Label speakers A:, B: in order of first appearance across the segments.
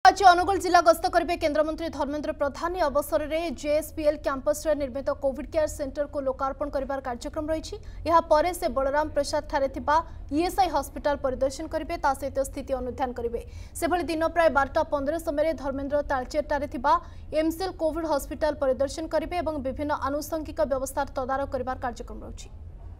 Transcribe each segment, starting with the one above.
A: आज अनुगुल जिला गस्त करेंगे केन्द्रमंत्री धर्मेन्द्र प्रधान। अवसर में जेएसपीएल कैंपस रे निर्मित कोविड केयर सेंटर को लोकार्पण कर कार्यक्रम रही। से बलराम प्रसाद ठारे ईएसआई हॉस्पिटल परिदर्शन करेंगे, सहित स्थिति अनुधान करेंगे। से भली दिन प्राय 12:15 समय धर्मेन्द्र तालचेर ठारे एमसीएल कोविड हॉस्पिटल परिदर्शन करेंगे और विभिन्न आनुषंगिक व्यवस्था तदारख कर कार्यक्रम रही।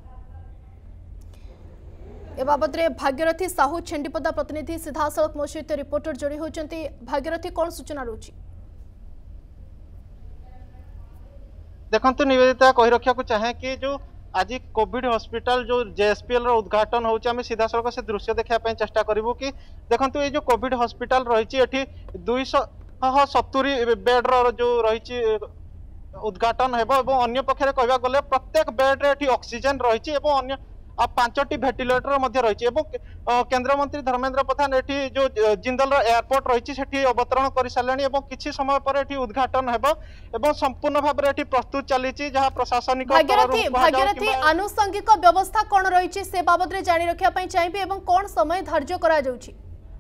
A: ए बाबद भाग्यरथी साहू छेंडीपदा प्रतिनिधि सीधासलख मो सहित रिपोर्टर जोड़ी होती। भाग्यरथी कौन सूचना रही?
B: देखंतु निवेदिता कही रखा चाहे कि जो आज कोविड हॉस्पिटल जो जेएसपीएल रो उद्घाटन होउची आमे सीधासलख से दृश्य देखा चेष्टा करिवु कि देखंतु ये जो कोविड हॉस्पिटल रही एठी 270 बेड रो जो रही उद्घाटन हेबो एवं अन्य पक्षरे कहबा गले प्रत्येक बेड रे एठी ऑक्सीजन रही एवं अन्य 5टी भेंटिलेटर रही। केंद्र मंत्री धर्मेन्द्र प्रधान एठी जो जिंदल एयरपोर्ट रही अवतरण कर सारे और किसी समय पर एठी उद्घाटन हेबो एवं संपूर्ण भाव में प्रस्तुत चली जहाँ प्रशासनिक
A: भाग्यरथी आनुषंगिक व्यवस्था कौन रही से बाबद में जानी रखा चाहिए और कौन समय धार्य करा जाउछि?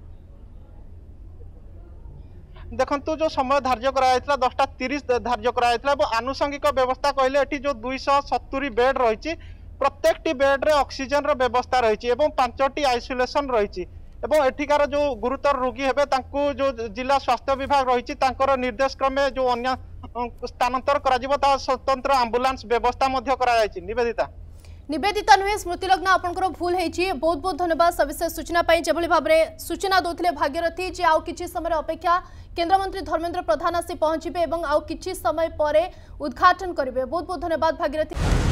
B: देखंतु जो समय धार्य कराइतला 10:30 धार्य कराइतला और आनुषंगिक व्यवस्था कहले एठी जो 270 बेड रही प्रत्येक बेड रे ऑक्सीजन रो व्यवस्था रही और 5टी आइसोलेशन रही एवं एठिकार जो गुरुतर रोगी हेबे तांकु जो जिला स्वास्थ्य विभाग रही निर्देश क्रमे जो अन्य स्थानांतर करा स्वतंत्र एम्बुलेंस व्यवस्था
A: निवेदिता नुहे स्मृतिलग्न आपंकर भूल होती। बहुत बहुत धन्यवाद सविशेष सूचना जभली भाव में सूचना दौले भाग्यरथी जे आउ किछि समय अपेक्षा केन्द्रमंत्री धर्मेन्द्र प्रधान आसी पहुंचे और आउ किछि समय पर उद्घाटन करेंगे। बहुत बहुत धन्यवाद भाग्यरथी।